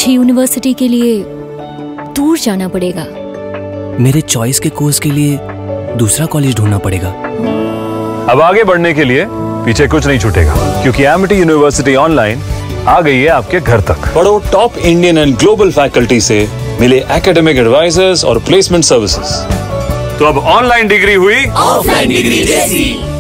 अच्छी यूनिवर्सिटी के लिए दूर जाना पड़ेगा। मेरे चॉइस के कोर्स के लिए दूसरा कॉलेज ढूंढना पड़ेगा। अब आगे बढ़ने के लिए पीछे कुछ नहीं छूटेगा, क्योंकि एमिटी यूनिवर्सिटी ऑनलाइन आ गई है आपके घर तक। पढ़ो top Indian and global faculty से, मिले एकेडमिक एडवाइजर्स और प्लेसमेंट सर्विसेज। तो अब ऑनलाइन डिग्री हुई ऑफलाइन डिग्री जैसी।